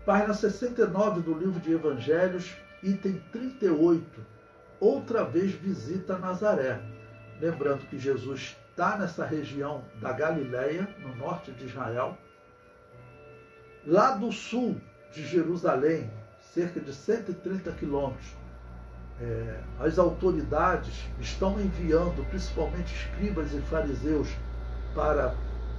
Página 69 do livro de Evangelhos, item 38. Outra vez visita Nazaré. Lembrando que Jesus está nessa região da Galileia, no norte de Israel. Lá do sul de Jerusalém, cerca de 130 quilômetros, as autoridades estão enviando, principalmente escribas e fariseus, para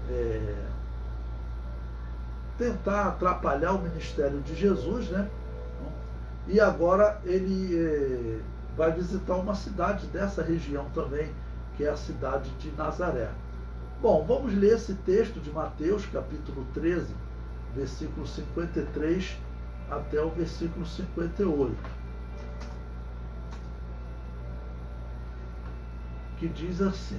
tentar atrapalhar o ministério de Jesus, né? E agora ele vai visitar uma cidade dessa região também, que é a cidade de Nazaré. Bom, vamos ler esse texto de Mateus, capítulo 13, versículo 53 até o versículo 58. Que diz assim: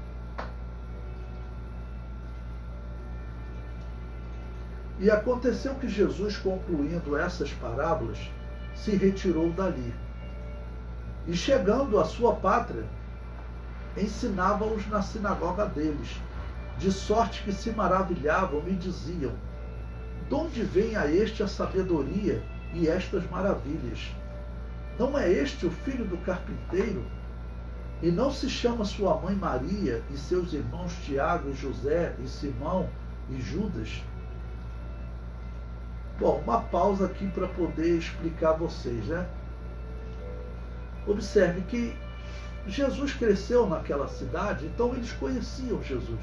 E aconteceu que Jesus, concluindo essas parábolas, se retirou dali. E chegando à sua pátria, ensinava-os na sinagoga deles, de sorte que se maravilhavam e diziam: de onde vem a este a sabedoria e estas maravilhas? Não é este o filho do carpinteiro? E não se chama sua mãe Maria e seus irmãos Tiago e José e Simão e Judas? Bom, uma pausa aqui para poder explicar a vocês, né? Observe que Jesus cresceu naquela cidade, então eles conheciam Jesus.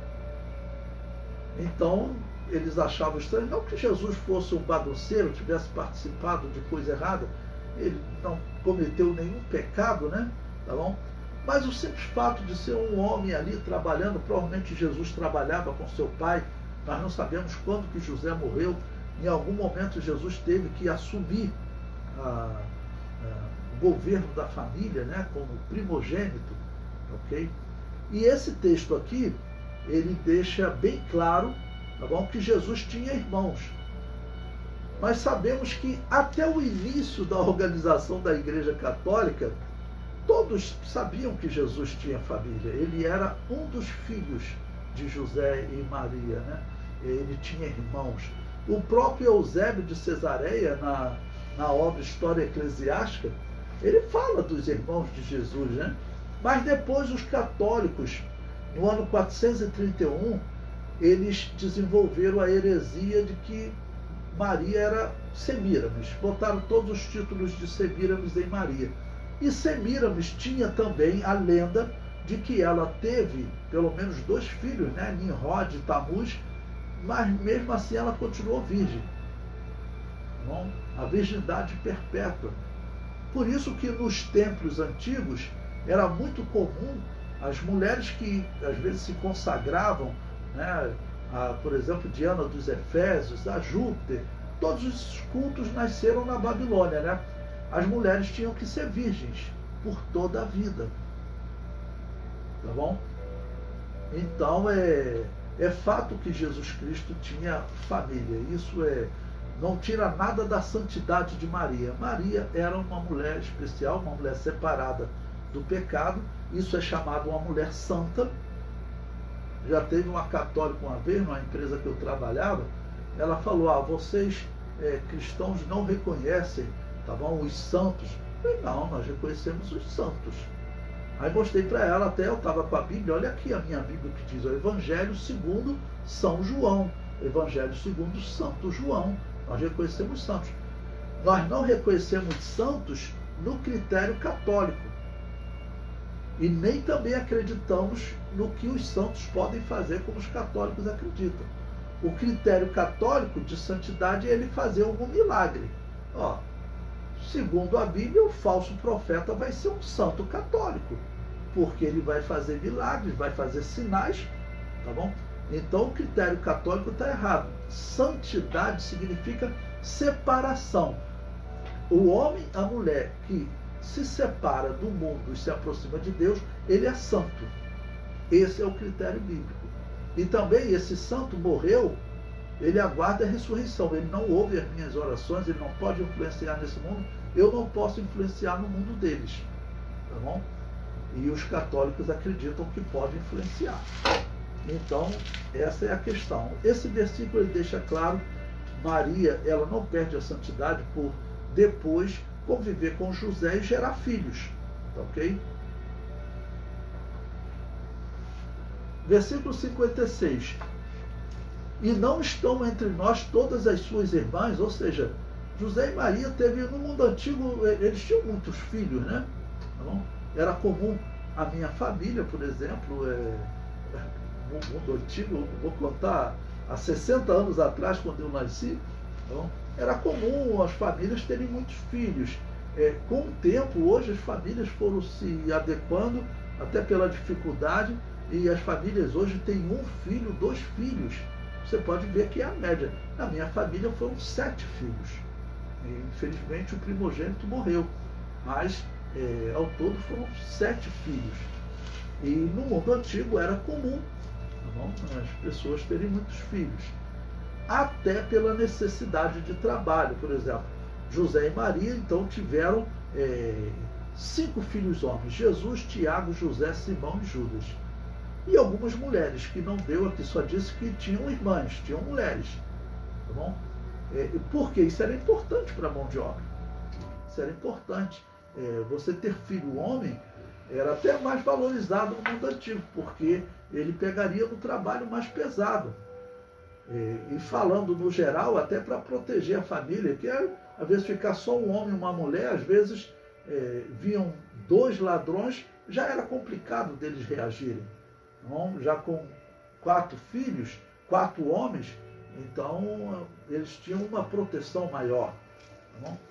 Então, eles achavam estranho, não que Jesus fosse um bagunceiro, tivesse participado de coisa errada, ele não cometeu nenhum pecado, né? Tá bom? Mas o simples fato de ser um homem ali trabalhando, provavelmente Jesus trabalhava com seu pai, nós não sabemos quando que José morreu, em algum momento Jesus teve que assumir o governo da família, né, como primogênito, ok? E esse texto aqui, ele deixa bem claro, tá bom, que Jesus tinha irmãos. Mas sabemos que até o início da organização da Igreja Católica, todos sabiam que Jesus tinha família. Ele era um dos filhos de José e Maria, né? Ele tinha irmãos. O próprio Eusébio de Cesareia, na obra História Eclesiástica, ele fala dos irmãos de Jesus, né? Mas depois os católicos, no ano 431, eles desenvolveram a heresia de que Maria era Semíramis. Botaram todos os títulos de Semíramis em Maria. E Semíramis tinha também a lenda de que ela teve pelo menos 2 filhos, né? Nimrod e Tamuz, mas mesmo assim ela continuou virgem. Bom, a virgindade perpétua. Por isso que nos templos antigos era muito comum as mulheres que às vezes se consagravam, né, por exemplo, Diana dos Efésios, a Júpiter, todos os cultos nasceram na Babilônia, né? As mulheres tinham que ser virgens por toda a vida. Tá bom? Então é fato que Jesus Cristo tinha família. Isso não tira nada da santidade de Maria. Maria era uma mulher especial, uma mulher separada do pecado. Isso é chamado uma mulher santa. Já teve uma católica uma vez, numa empresa que eu trabalhava, ela falou: vocês cristãos não reconhecem, tá bom, os santos. Eu falei: não, nós reconhecemos os santos. Aí mostrei para ela, até eu estava com a Bíblia, olha aqui a minha Bíblia que diz o Evangelho segundo São João, Evangelho segundo Santo João. Nós reconhecemos santos. Nós não reconhecemos santos no critério católico. E nem também acreditamos no que os santos podem fazer como os católicos acreditam. O critério católico de santidade é ele fazer algum milagre. Segundo a Bíblia, o falso profeta vai ser um santo católico, porque ele vai fazer milagres, vai fazer sinais, tá bom? Então o critério católico está errado. Santidade significa separação. O homem, a mulher que se separa do mundo e se aproxima de Deus, ele é santo. Esse é o critério bíblico. E também esse santo morreu, ele aguarda a ressurreição. Ele não ouve as minhas orações, ele não pode influenciar nesse mundo, eu não posso influenciar no mundo deles. Tá bom? E os católicos acreditam que pode influenciar. Então, essa é a questão. Esse versículo ele deixa claro Maria, ela não perde a santidade por depois conviver com José e gerar filhos, tá ok? Versículo 56. E não estão entre nós todas as suas irmãs, ou seja, José e Maria teve, no mundo antigo, eles tinham muitos filhos, né? Tá bom? Era comum, a minha família, por exemplo, no mundo antigo, vou contar, há 60 anos atrás, quando eu nasci, tá bom? Era comum as famílias terem muitos filhos. Com o tempo, hoje as famílias foram se adequando, até pela dificuldade, e as famílias hoje têm um filho, 2 filhos. Você pode ver que é a média. Na minha família foram 7 filhos. E, infelizmente o primogênito morreu, mas ao todo foram 7 filhos. E no mundo antigo era comum, tá bom? As pessoas terem muitos filhos, até pela necessidade de trabalho. Por exemplo, José e Maria então tiveram 5 filhos homens: Jesus, Tiago, José, Simão e Judas. E algumas mulheres, que não deu aqui, só disse que tinham irmãs, tinham mulheres. Tá bom? Porque isso era importante para a mão de obra. Isso era importante. Você ter filho homem era até mais valorizado no mundo antigo, porque ele pegaria no trabalho mais pesado. E falando no geral, até para proteger a família, que às vezes ficar só um homem e uma mulher, às vezes vinham 2 ladrões, já era complicado deles reagirem. Então, já com 4 filhos, 4 homens, então eles tinham uma proteção maior. Tá bom?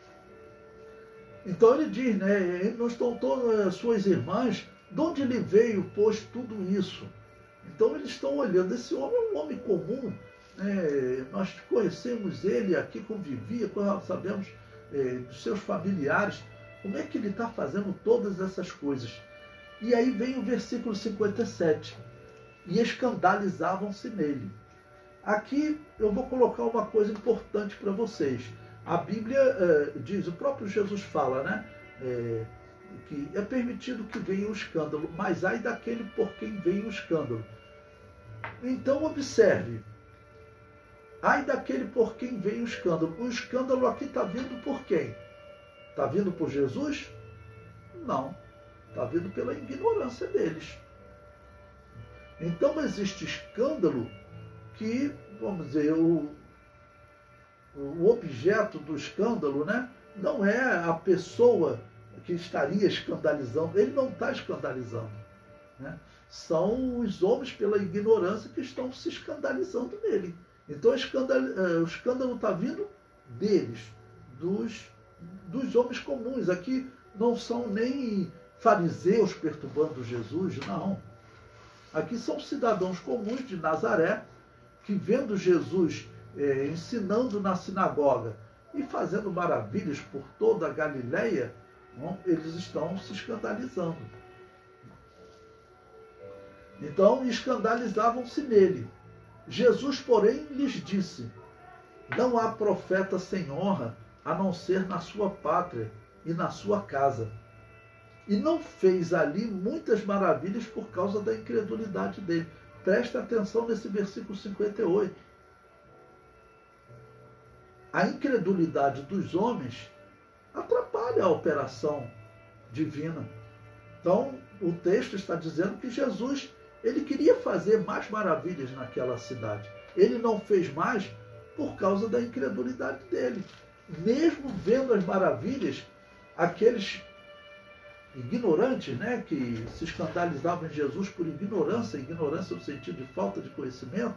Então ele diz, né, não estão todas as suas irmãs, de onde lhe veio, pois, tudo isso? Então eles estão olhando, esse homem é um homem comum, nós conhecemos ele aqui, convivia, sabemos dos seus familiares, como é que ele está fazendo todas essas coisas? E aí vem o versículo 57, e escandalizavam-se nele. Aqui eu vou colocar uma coisa importante para vocês. A Bíblia diz, o próprio Jesus fala, né, que é permitido que venha o escândalo, mas ai daquele por quem vem o escândalo. Então observe, ai daquele por quem vem o escândalo. O escândalo aqui está vindo por quem? Está vindo por Jesus? Não. Está vindo pela ignorância deles. Então existe escândalo que, vamos dizer, o objeto do escândalo, né, não é a pessoa que estaria escandalizando, ele não está escandalizando. Né? São os homens, pela ignorância, que estão se escandalizando nele. Então o escândalo está vindo deles, dos homens comuns. Aqui não são nem fariseus perturbando Jesus, não. Aqui são cidadãos comuns de Nazaré, que vendo Jesus ensinando na sinagoga e fazendo maravilhas por toda a Galileia, eles estão se escandalizando. Então, escandalizavam-se nele. Jesus, porém, lhes disse: não há profeta sem honra, a não ser na sua pátria e na sua casa. E não fez ali muitas maravilhas por causa da incredulidade dele. Presta atenção nesse versículo 58. A incredulidade dos homens atrapalha a operação divina. Então, o texto está dizendo que Jesus, ele queria fazer mais maravilhas naquela cidade. Ele não fez mais por causa da incredulidade dele. Mesmo vendo as maravilhas, aqueles ignorantes, né, que se escandalizavam em Jesus por ignorância no sentido de falta de conhecimento,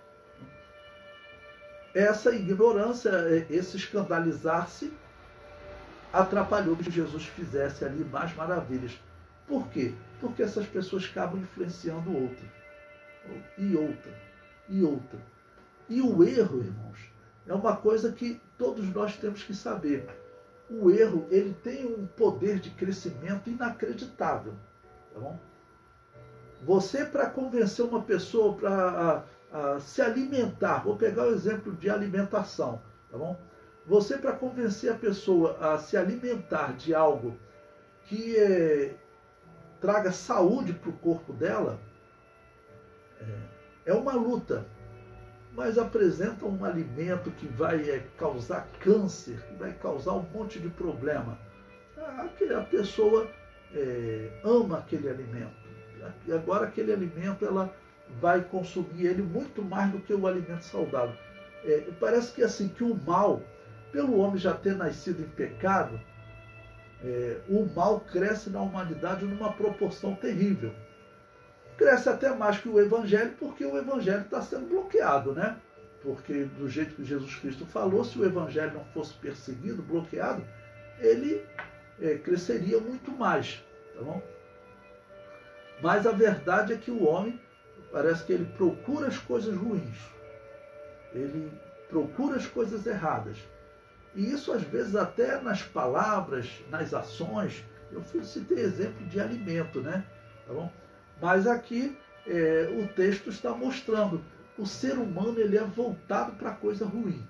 essa ignorância, esse escandalizar-se, atrapalhou que Jesus fizesse ali mais maravilhas. Por quê? Porque essas pessoas acabam influenciando outra, e outra, e outra. E o erro, irmãos, é uma coisa que todos nós temos que saber. O erro, ele tem um poder de crescimento inacreditável. Tá bom? Você, para convencer uma pessoa para se alimentar, vou pegar o exemplo de alimentação, tá bom? Você, para convencer a pessoa a se alimentar de algo que traga saúde para o corpo dela, é uma luta. mas apresentam um alimento que vai causar câncer, que vai causar um monte de problema. A pessoa ama aquele alimento. E agora aquele alimento ela vai consumir ele muito mais do que o alimento saudável. Parece que assim que o mal, pelo homem já ter nascido em pecado, o mal cresce na humanidade numa proporção terrível. Cresce até mais que o Evangelho, porque o Evangelho está sendo bloqueado, né? Porque do jeito que Jesus Cristo falou, se o Evangelho não fosse perseguido, bloqueado, ele cresceria muito mais, tá bom? Mas a verdade é que o homem, parece que ele procura as coisas ruins, ele procura as coisas erradas. E isso às vezes até nas palavras, nas ações. Eu citei exemplo de alimento, né? Tá bom? Mas aqui o texto está mostrando o ser humano ele é voltado para a coisa ruim.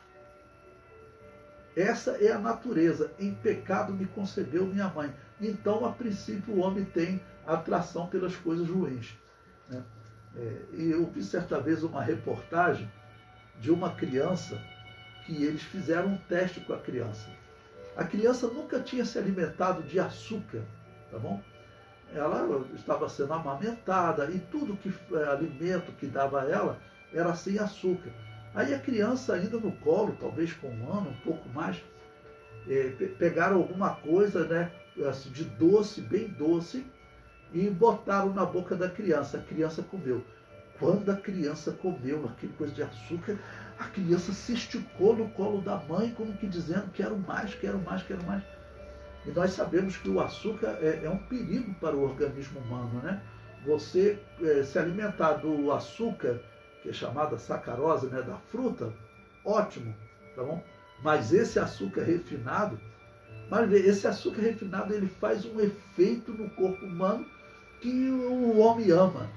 Essa é a natureza. Em pecado me concebeu minha mãe. Então, a princípio, o homem tem atração pelas coisas ruins, né? E eu vi certa vez uma reportagem de uma criança que eles fizeram um teste com a criança. A criança nunca tinha se alimentado de açúcar, tá bom? Ela estava sendo amamentada e tudo que alimento que dava a ela era sem açúcar. Aí a criança ainda no colo, talvez com 1 ano, um pouco mais, pegaram alguma coisa, né, assim, de doce, bem doce, e botaram na boca da criança. A criança comeu. Quando a criança comeu aquele coisa de açúcar, a criança se esticou no colo da mãe, como que dizendo, quero mais, quero mais, quero mais. E nós sabemos que o açúcar é um perigo para o organismo humano, né? Você se alimentar do açúcar, que é chamada sacarose, né, da fruta, ótimo, tá bom? Mas esse açúcar refinado, ele faz um efeito no corpo humano que o homem ama.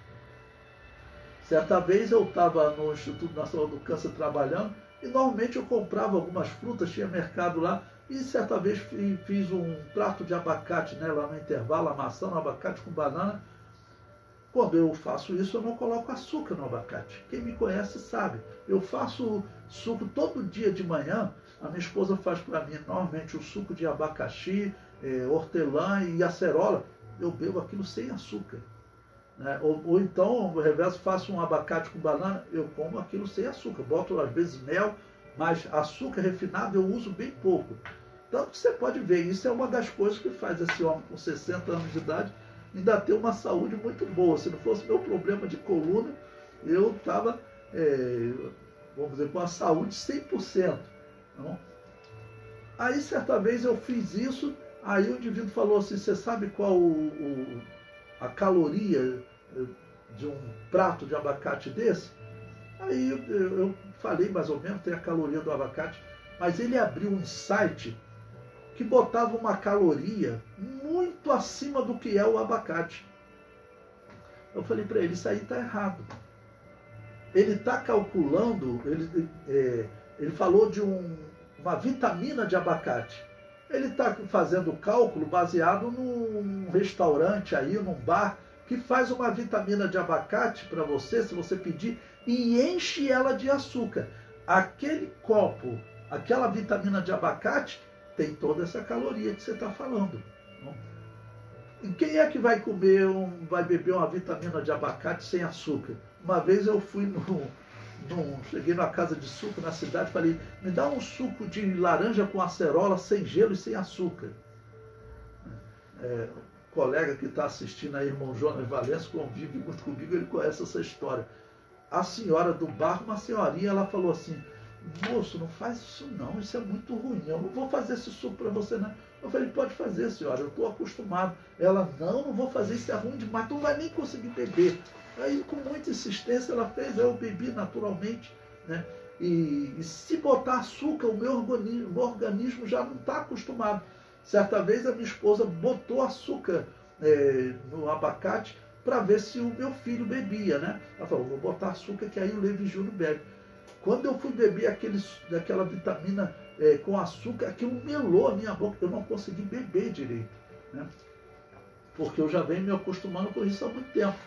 Certa vez eu estava no Instituto Nacional do Câncer trabalhando e normalmente eu comprava algumas frutas, tinha mercado lá, e certa vez fiz um prato de abacate, né, lá no intervalo, a maçã no abacate com banana. Quando eu faço isso, eu não coloco açúcar no abacate. Quem me conhece sabe. Eu faço suco todo dia de manhã. A minha esposa faz para mim, normalmente, o suco de abacaxi, hortelã e acerola. Eu bebo aquilo sem açúcar, né? Ou então, ao reverso, faço um abacate com banana, eu como aquilo sem açúcar. Boto, às vezes, mel, mas açúcar refinado eu uso bem pouco. Tanto que você pode ver, isso é uma das coisas que faz esse homem com 60 anos de idade ainda ter uma saúde muito boa. Se não fosse meu problema de coluna, eu estava, vamos dizer, com a saúde 100%. Não? Aí, certa vez, eu fiz isso, aí o indivíduo falou assim, você sabe qual a caloria de um prato de abacate desse? Aí eu falei mais ou menos, tem a caloria do abacate, mas ele abriu um site que botava uma caloria muito acima do que é o abacate. Eu falei para ele, isso aí está errado. Ele está calculando, ele falou de uma vitamina de abacate. Ele está fazendo o cálculo baseado num restaurante aí, num bar, que faz uma vitamina de abacate para você, se você pedir, e enche ela de açúcar. Aquele copo, aquela vitamina de abacate, tem toda essa caloria que você está falando. Não? E quem é que vai comer, vai beber uma vitamina de abacate sem açúcar? Uma vez eu fui cheguei numa casa de suco na cidade, falei, me dá um suco de laranja com acerola, sem gelo e sem açúcar. O colega que está assistindo aí, irmão Jonas Valença, convive muito comigo, ele conhece essa história. A senhora do bar, uma senhorinha, ela falou assim, moço, não faz isso não, isso é muito ruim, eu não vou fazer esse suco para você não. Eu falei, pode fazer, senhora, eu estou acostumado. Ela, não vou fazer, isso é ruim demais, tu não vai nem conseguir beber. Aí, com muita insistência, ela fez, eu bebi naturalmente, né? E se botar açúcar, o meu organismo já não está acostumado. Certa vez a minha esposa botou açúcar no abacate para ver se o meu filho bebia, né? Ela falou, vou botar açúcar que aí o Levi Júnior bebe. Quando eu fui beber aquela vitamina com açúcar, aquilo melou a minha boca, eu não consegui beber direito, né? Porque eu já venho me acostumando com isso há muito tempo.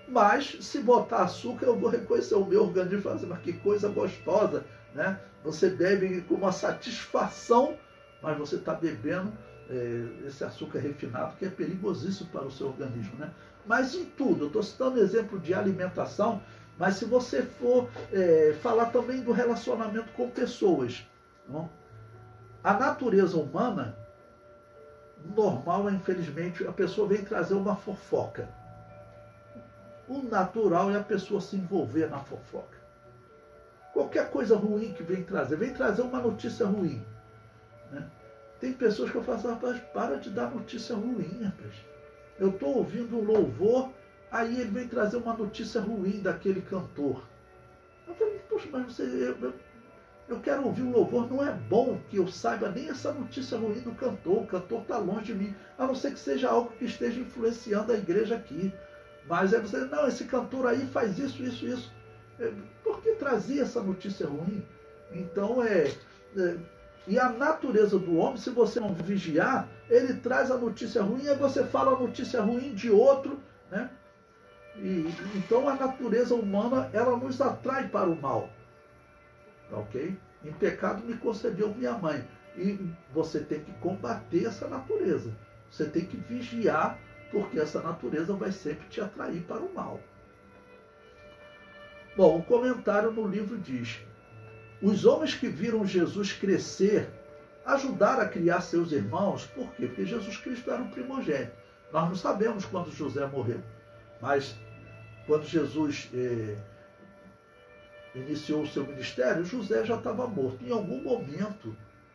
Mas se botar açúcar, eu vou reconhecer o meu organismo e falar assim, mas que coisa gostosa, né? Você bebe com uma satisfação, mas você está bebendo esse açúcar refinado que é perigosíssimo para o seu organismo, né? Mas em tudo, eu estou citando exemplo de alimentação, mas se você for falar também do relacionamento com pessoas, não? A natureza humana, normal é, infelizmente, a pessoa vem trazer uma fofoca. O natural é a pessoa se envolver na fofoca. Qualquer coisa ruim que vem trazer uma notícia ruim, né? Tem pessoas que eu falo assim, rapaz, para de dar notícia ruim, rapaz. Eu estou ouvindo um louvor, aí ele vem trazer uma notícia ruim daquele cantor. Eu falei, poxa, mas eu quero ouvir o louvor, não é bom que eu saiba nem essa notícia ruim do cantor. O cantor está longe de mim, a não ser que seja algo que esteja influenciando a igreja aqui. Mas aí você, não, esse cantor aí faz isso, isso, isso. Por que trazer essa notícia ruim? Então e a natureza do homem, se você não vigiar, ele traz a notícia ruim, aí você fala a notícia ruim de outro, né? Então a natureza humana, ela nos atrai para o mal. Ok? Em pecado me concebeu minha mãe. E você tem que combater essa natureza. Você tem que vigiar, porque essa natureza vai sempre te atrair para o mal. Bom, o comentário no livro diz: os homens que viram Jesus crescer ajudaram a criar seus irmãos. Por quê? Porque Jesus Cristo era o primogênito. Nós não sabemos quando José morreu, mas quando Jesus iniciou o seu ministério, José já estava morto. Em algum momento,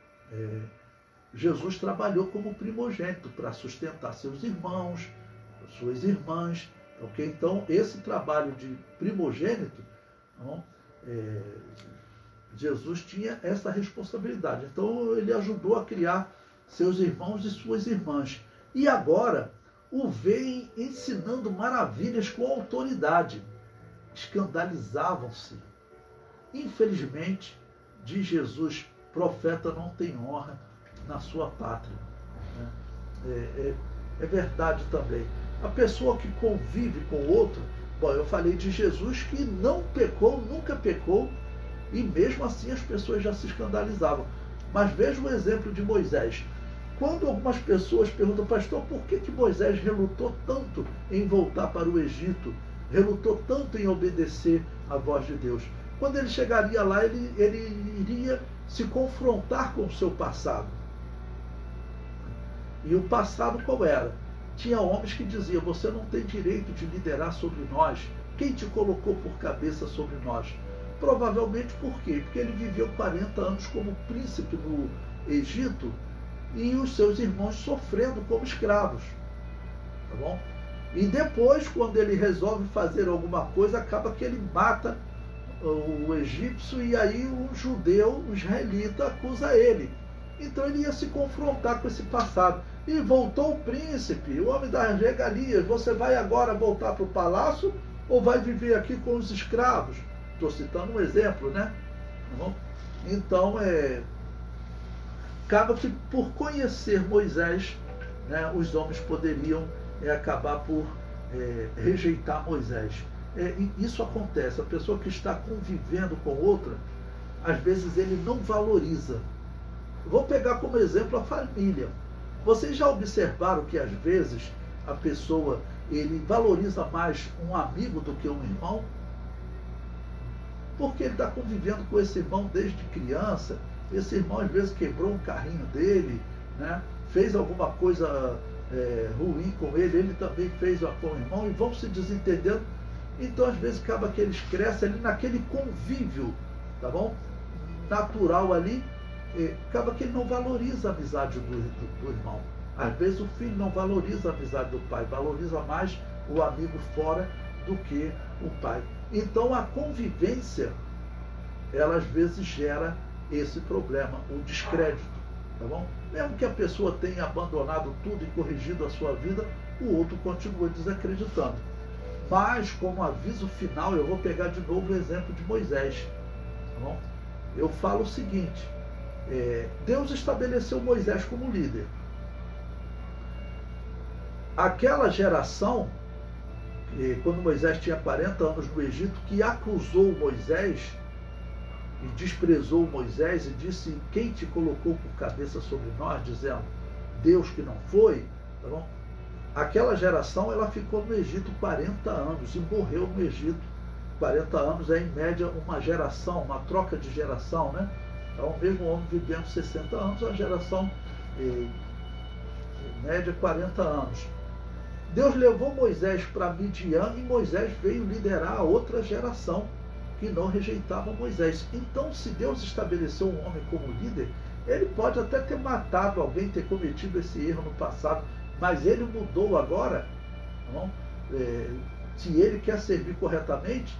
Jesus trabalhou como primogênito para sustentar seus irmãos, suas irmãs. Okay? Então, esse trabalho de primogênito, Jesus tinha essa responsabilidade. Então, ele ajudou a criar seus irmãos e suas irmãs. E agora, o veem ensinando maravilhas com autoridade. Escandalizavam-se. Infelizmente, diz Jesus, profeta não tem honra na sua pátria. É verdade também. A pessoa que convive com o outro, bom, eu falei de Jesus que não pecou, nunca pecou, e mesmo assim as pessoas já se escandalizavam. Mas veja o exemplo de Moisés. Quando algumas pessoas perguntam, pastor, por que Moisés relutou tanto em voltar para o Egito, relutou tanto em obedecer à voz de Deus? Quando ele chegaria lá, ele iria se confrontar com o seu passado. E o passado qual era? Tinha homens que diziam, você não tem direito de liderar sobre nós. Quem te colocou por cabeça sobre nós? Provavelmente por quê? Porque ele viveu 40 anos como príncipe no Egito e os seus irmãos sofrendo como escravos. Tá bom? E depois, quando ele resolve fazer alguma coisa, acaba que ele mata o egípcio e aí o judeu, o israelita, acusa ele. Então ele ia se confrontar com esse passado. E voltou o príncipe, o homem das regalias. Você vai agora voltar para o palácio ou vai viver aqui com os escravos? Estou citando um exemplo, né? Então, acaba que por conhecer Moisés, né, os homens poderiam acabar por rejeitar Moisés. Isso acontece. A pessoa que está convivendo com outra, às vezes ele não valoriza. Vou pegar como exemplo a família. Vocês já observaram que às vezes a pessoa ele valoriza mais um amigo do que um irmão? Porque ele está convivendo com esse irmão desde criança. Esse irmão às vezes quebrou um carrinho dele, né? Fez alguma coisa ruim com ele, ele também fez com o irmão, e vão se desentendendo. Então às vezes acaba que eles crescem ali naquele convívio, tá bom? Natural ali. Acaba que ele não valoriza a amizade do irmão. Às vezes o filho não valoriza a amizade do pai, valoriza mais o amigo fora do que o pai. Então a convivência, ela às vezes gera esse problema, o descrédito, tá bom? Mesmo que a pessoa tenha abandonado tudo e corrigido a sua vida, o outro continua desacreditando. Mas, como aviso final, eu vou pegar de novo o exemplo de Moisés, tá bom? Eu falo o seguinte, Deus estabeleceu Moisés como líder. Aquela geração quando Moisés tinha 40 anos no Egito, que acusou Moisés e desprezou Moisés e disse: quem te colocou por cabeça sobre nós, dizendo Deus que não foi, tá bom? Aquela geração ela ficou no Egito 40 anos e morreu no Egito. 40 anos é em média uma geração, uma troca de geração, né? Então o mesmo homem vivendo 60 anos, a geração em média 40 anos. Deus levou Moisés para Midian e Moisés veio liderar a outra geração que não rejeitava Moisés. Então, se Deus estabeleceu um homem como líder, ele pode até ter matado alguém, ter cometido esse erro no passado, mas ele mudou agora. Não? Se ele quer servir corretamente,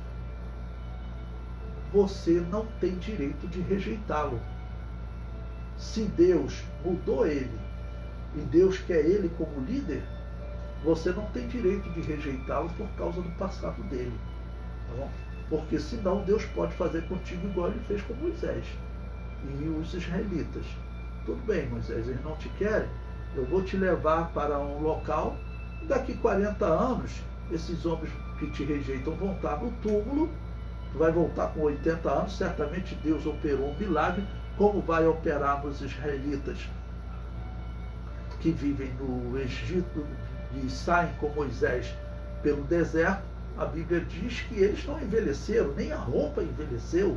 você não tem direito de rejeitá-lo. Se Deus mudou ele e Deus quer ele como líder, você não tem direito de rejeitá-lo por causa do passado dele. Tá bom? Porque senão Deus pode fazer contigo igual ele fez com Moisés e os israelitas. Tudo bem, Moisés, eles não te querem, eu vou te levar para um local, e daqui 40 anos, esses homens que te rejeitam vão estar no túmulo, tu vai voltar com 80 anos, certamente Deus operou um milagre, como vai operar nos israelitas que vivem no Egito e saem com Moisés pelo deserto. A Bíblia diz que eles não envelheceram, nem a roupa envelheceu.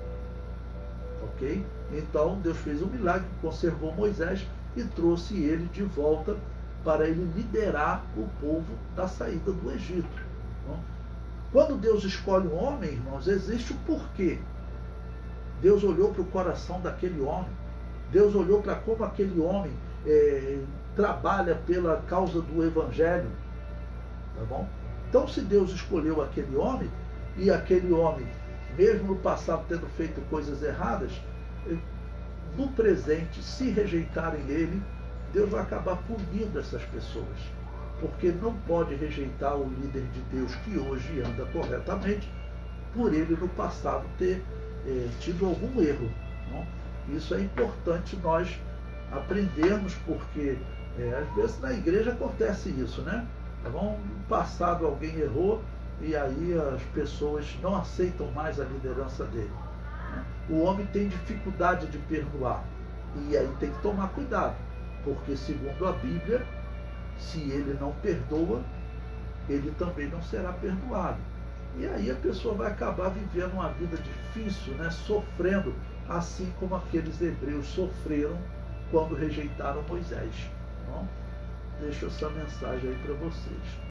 Ok? Então Deus fez um milagre, conservou Moisés e trouxe ele de volta para ele liderar o povo da saída do Egito. Quando Deus escolhe um homem, irmãos, existe o porquê. Deus olhou para o coração daquele homem. Deus olhou para como aquele homem trabalha pela causa do Evangelho. Tá bom? Então, se Deus escolheu aquele homem, e aquele homem, mesmo no passado tendo feito coisas erradas, no presente, se rejeitarem ele, Deus vai acabar punindo essas pessoas. Porque não pode rejeitar o líder de Deus que hoje anda corretamente, por ele no passado ter tido algum erro. Não? Isso é importante nós aprendermos, porque às vezes na igreja acontece isso, né? Tá bom? No passado alguém errou e aí as pessoas não aceitam mais a liderança dele. Né? O homem tem dificuldade de perdoar e aí tem que tomar cuidado, porque segundo a Bíblia, se ele não perdoa, ele também não será perdoado. E aí a pessoa vai acabar vivendo uma vida difícil, né? Sofrendo, assim como aqueles hebreus sofreram quando rejeitaram Moisés. Bom, deixo essa mensagem aí para vocês.